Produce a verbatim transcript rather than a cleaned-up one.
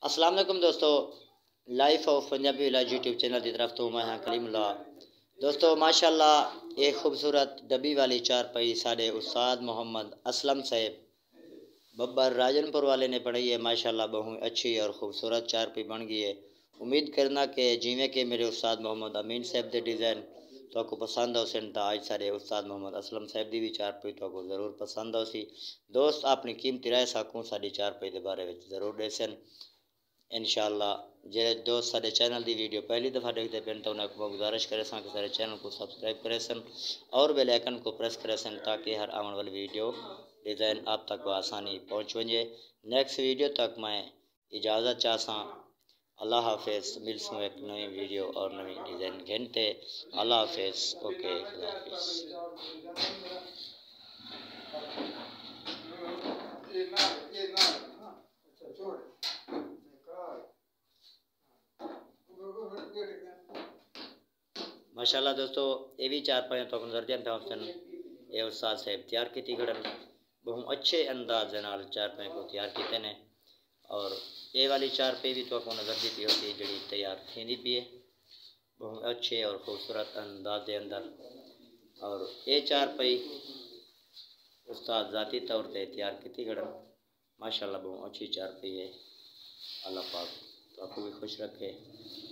السلام علیکم دوستو، life of Punjabi village YouTube channel کی طرف تو میں ہاں کلیم اللہ۔ دوستو ماشاءاللہ ایک خوبصورت ڈبی والی چارپائی سارے استاد محمد اسلم صاحب ببر راجن پور والے نے پڑھی ہے۔ ماشاءاللہ بہت اچھی اور خوبصورت چارپائی بن گئی ہے۔ امید کرنا کہ جیویں کہ میرے استاد محمد امین صاحب دے ڈیزائن تو آپ کو پسند ہو سن، آج سارے استاد محمد اسلم صاحب دی بھی چارپائی تو آپ کو ضرور پسند ہو سی۔ دوست اپنی قیمتی رائے ساکوں ساری چارپائی دے بارے میں ضرور دسن انشاءاللہ۔ جے دوست سارے چینل دی ویڈیو پہلی دفعہ دیکھتے پین تو انہیں کو گزارش کرے سن کہ سارے چینل کو سبسکرائب کرے سن اور بیل آئکن کو پریس کرے سن تاکہ ہر آنے والی ویڈیو ڈیزائن آپ تک بآسانی پہنچ ونجے۔ نیکسٹ ویڈیو تک میں اجازت چاہساں۔ اللہ حافظ، ملسوں ایک نئی ویڈیو اور نئی ڈیزائن گھنٹے۔ اللہ حافظ، اوکے، خدا حافظ۔ ماشاءاللہ دوستو یہ بھی چار پائیں تو نظر دین تھا حسن اے استاد صاحب تیار کیتی گڑن بہت اچھے انداز نال چار پائیں کو تیار کیتے ہیں اور یہ والی چار پہ بھی تو آپ کو نظر دیتی ہوتی ہے جڑی تیار تھیندی پی ہے بہت اچھے اور خوبصورت انداز دے اندر۔ اور یہ چار پئی استاد ذاتی طور پہ تیار کیتی گڑن ماشاءاللہ بہت اچھی چار پئی ہے۔ اللہ پاک تو آپ کو بھی خوش رکھے۔